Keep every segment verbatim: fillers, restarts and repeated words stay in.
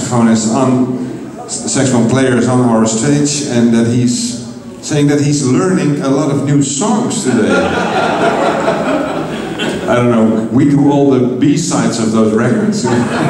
saxophone is on, the saxophone player is on our stage, and that he's saying that he's learning a lot of new songs today. I don't know, we do all the B-sides of those records.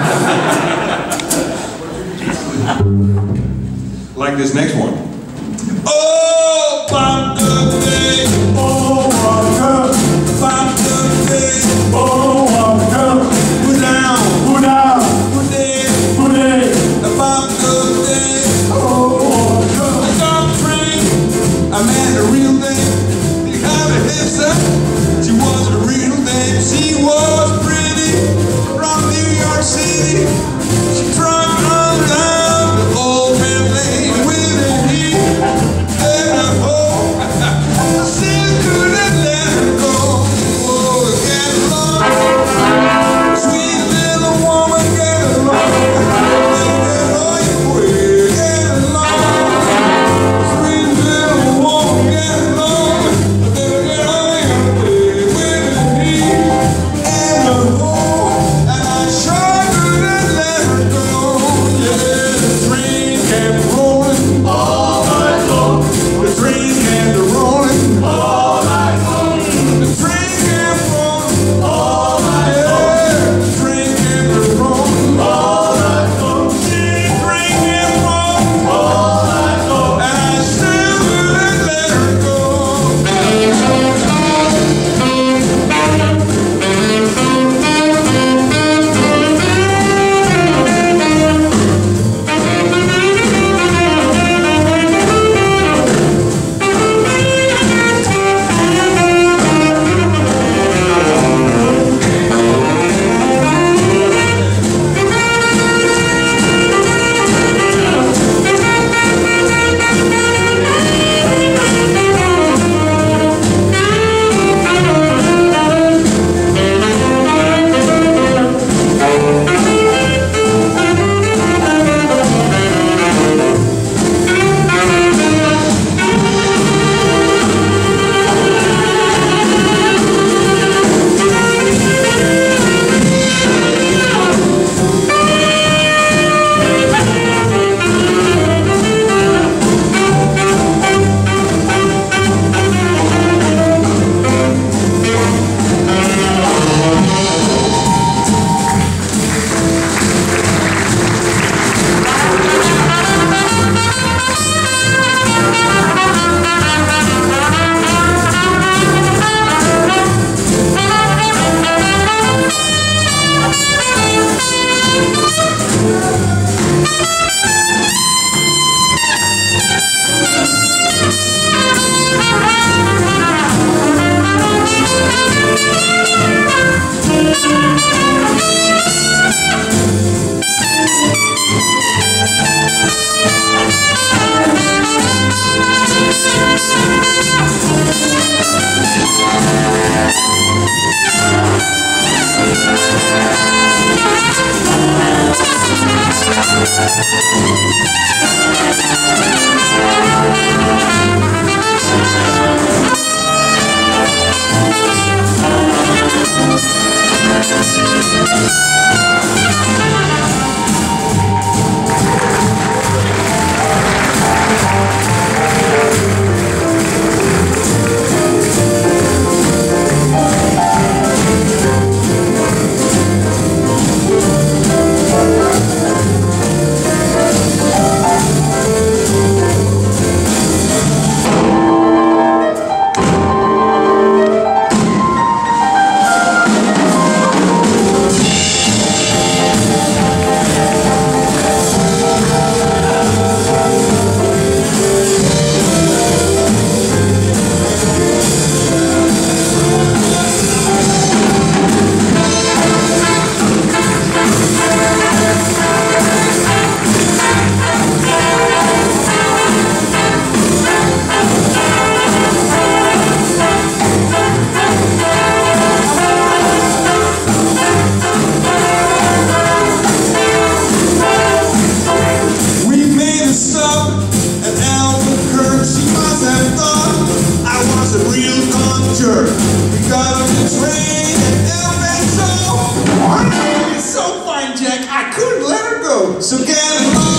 Like this next one. Oh, bump the day. Oh, walk up. Bump the day. Oh, walk up. Put down. Put down. Put day. Put day. Bump the day. Oh, walk up. I got a train. I met a real thing. Behind her hips up. She was a real thing. She was pretty. From New York City. She trucked on down the old man lane with a heat and a hoe. Still couldn't let her go. Oh, get along, sweet little woman, get along. Get all your way, get along, sweet little woman, get along. Get all your way with a heat and a hoe. And I sure couldn't let her go. Yeah, the train kept rolling all night long. The train kept rolling all night long. The train kept rolling all night long. The train kept rolling all night long. The train kept rolling all night long. And I still couldn't let her go. get along.